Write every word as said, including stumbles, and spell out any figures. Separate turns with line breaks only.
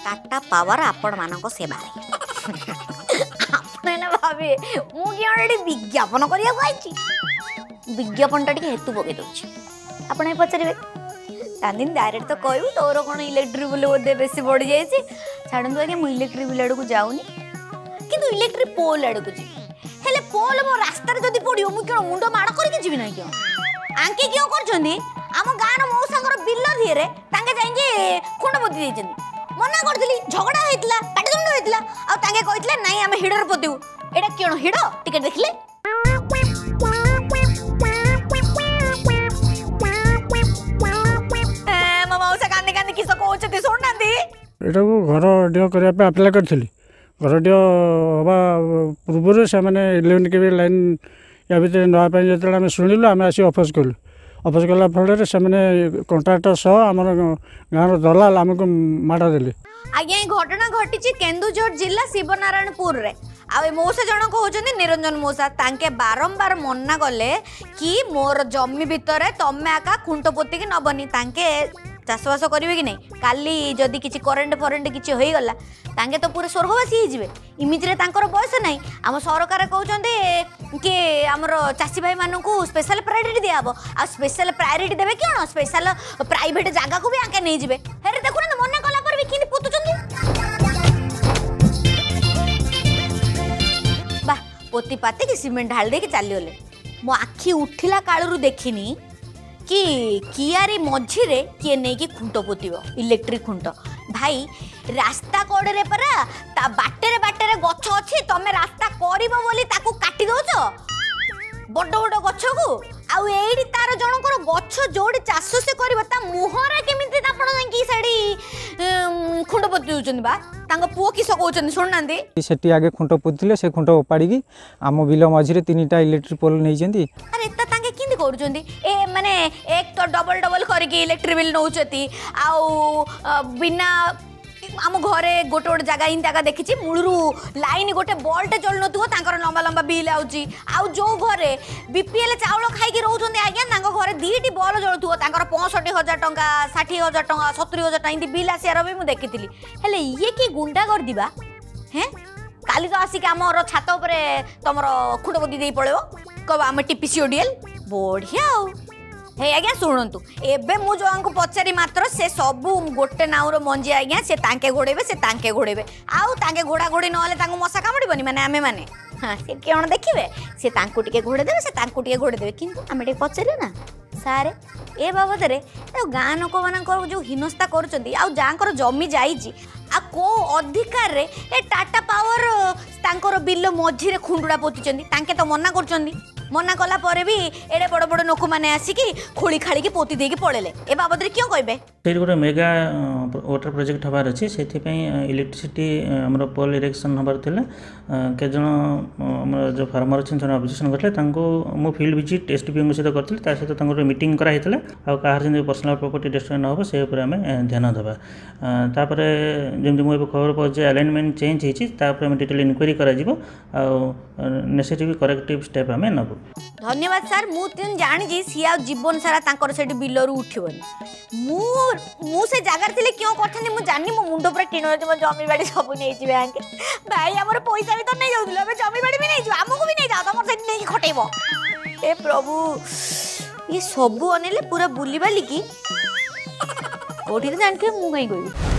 Tata power आपण मानक सेवारे आपण भावे मु कि विज्ञापन करिया आइछि विज्ञापनटा टिके हेतु पके दउछि आपण पचारे तांदिन डायरेक्ट तो कहू तोर कौन इलेक्ट्रिक बिल बोधे बेसी बढ़ी जाइए छाड़ू आगे मुझे इलेक्ट्रिक बिल आड़ को जाऊनी कि इलेक्ट्रिक पोल आड़ को जी हेले पोल मो रास्तार जदि पड़ो मुझे क्या मुंड माड़ करके जी ना क्यों आंके क्यों कर आम गाँव मौसा बिल धीरे जाइए खुंड पोती मना करी झगड़ा होता पाटितुंड होता आगे कहते नाई आम हिडर पोतू एटा क्यों हिड टिके देखले मौसा कांदी कांदी किस कहते शुणुना
एटा को घर डिओ करने आप्लाय करी घर डिओ हवा पूर्व से इलेवेन के लाइन या भर नापी जो आम शुणिलु आम आसी अफोज कलु अफोज कला फल से कंट्राक्टर सह आम गाँव दलाल आमको माड़ देले
आज्ञा घटना घटी केन्दुझर जिला शिवनारायणपुर रे आ मौसा जन कहते निरंजन मौसा तांके बारंबार मना कले कि मोर जमी भितर तमे आका खुंट पोतिकी नबनी तांके चाषबास करेंगे कि नहीं काली जदि किसी करेन्ट फरेन्ट किसी हो गला तांके तो पूरे स्वर्गवासी हो इमितिरे तांकर बयस नहीं आम सरकार कहते कि आमर चाषी भाई मानक स्पेशल प्रायोरिटी दिहब आ स्पेशल प्रायोरिटी देवे क्यों स्पेशल प्राइवेट जगह को भी आके नहीं जिवे हेरे देखुना मना कला पर भी किंती पोतुचंदी बा पोती पाती कि सीमेंट ढाल दे के चली गले मो आखि उठिला कालरू देखिनी कि कियारी मझिरे किए नहीं कि खुंट पोतिबो इलेक्ट्रिक खुंट भाई रास्ता कड़े परा ता बाटेरे बाटेरे गछ अछि तमे रास्ता करिवो बोली ताकू काटी दोछो बड़ बड़ गछ को आउ एडी तार जनकर गछ जोडी चाଷ से करबा ता मुहरा केमिति आपण की साडी खुंट पोति दोछन बा तांग पुओ की सकौछन सुननांदी
सेठी आगे खुंट पोतिले से खुंट उपाड़ी की आम बिल मझिरे तीनटा इलेक्ट्रिक पोल नै जंदी
अरे त तांगे किंदी करूछंदी ए माने एक तो डबल डबल करके इलेक्ट्रिक बिल नौचती आउ बिना आम घरे गोटे गोटे जगह इन जगह देखी मूलू लाइन गोटे बल्टे चल नाकर लंबा लंबा बिल आउची आउ जो घरे बीपीएल चाउल खाई रोचे आज्ञा घरे दीटी बल जलुव तर पैंसठ हजार टंका षाठी हजार टंका सतुरी हजार टंका बिल आसार भी मुझे देखी हेले ये कि गुंडा कर दिबा हैं काली तो आसिक आमर छात उपर तुम खुंट पोती दे पड़ो कब आम टीपीसी ओडीएल बढ़िया हे आज्ञा शुणु एबे मु जो आंको पचारि मात्र से सबू गोटे नाउर मंजी आज्ञा से तांके घोड़ेबे से तांके घोड़ेबे आउ तांके घोड़ा घोड़ी नहले तांको मशा कामुड़ीबनी माने आमे माने हाँ से कौन देखिए से तांको टिके घोड़े देबे से तांको टिके घोड़े देबे किंतु आमे टिके पचारे ना सारे ए बाबद रे गाँ लोक मान जो हिनस्ता करुँच आउ जहाँकर जमी जाइए आ को अधिकार रे ए टाटा पावर तांकर बिल मझिरे खुंडुड़ा पोती तांके तो मना कर मना कला परे भी एडे बड़ बड़ लोक मैंने आसिकी खोली खाड़ी पोती देकी पड़ेले ए बाबद क्यों कहबे
से गोटे मेगा वाटर प्रोजेक्ट हबार अच्छे से इलेक्ट्रिसिटी आमर पोल इरेक्शन हबार थिला के जन आमर जो फार्मर अच्छे जो ऑब्जेक्शन करते मु फील्ड विजिट एसडीपी सहित करते सहित मीटिंग कराई आ कहार जमी पर्सनल प्रॉपर्टी डिस्ट्रॉय न हो से आम ध्यान देवा तापर जमी मुझे खबर पाऊँ अलाइनमेंट चेंज होती डिटेल इनक्वारी करा नेसेसरी करेक्टिव स्टेप आम नबू
धन्यवाद सर मुझे जानी सी आ जीवन सारा तांकर से बिलरू उठिबनी मु मु से जगार थे क्यों करते मुझे जानी मो मुंड पर टीन मो जमी बाड़ी सब नहीं बैंक भाई आम पैसा भी तो नहीं जाऊँ जमी बाड़ी भी नहीं आमको भी नहीं जाओ तुम से नहीं खटेब ए प्रभु ये सब अनेले पूरा बुली बाली की कौटी जानते मुझे कहीं कहबी।